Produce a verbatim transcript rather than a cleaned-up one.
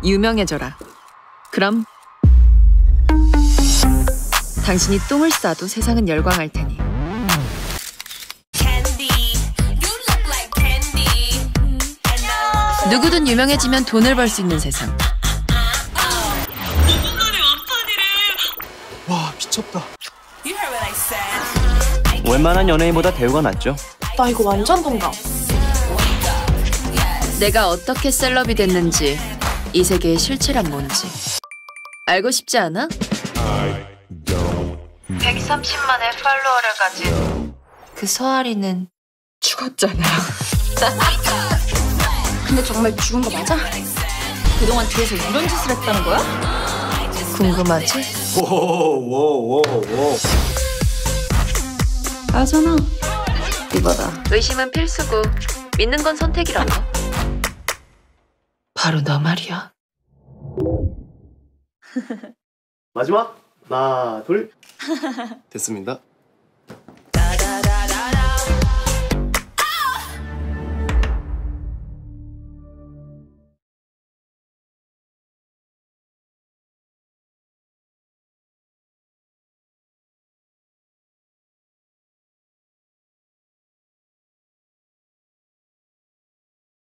유명해져라. 그럼 당신이 똥을 싸도 세상은 열광할 테니. 누구든 유명해지면 돈을 벌 수 있는 세상. 와, 미쳤다. 웬만한 연예인보다 대우가 낮죠. 나 이거 완전 동감. 내가 어떻게 셀럽이 됐는지, 이 세계의 실체란 뭔지 알고 싶지 않아? 백삼십만의 팔로워를 가진 그 서아리는 죽었잖아. 근데 정말 죽은 거 맞아? 그동안 뒤에서 이런 짓을 했다는 거야? 궁금하지? 오오오오. 아잖아. 이거다. 의심은 필수고 믿는 건 선택이라고. 바로 너 말이야. 마지막 하나 둘 됐습니다.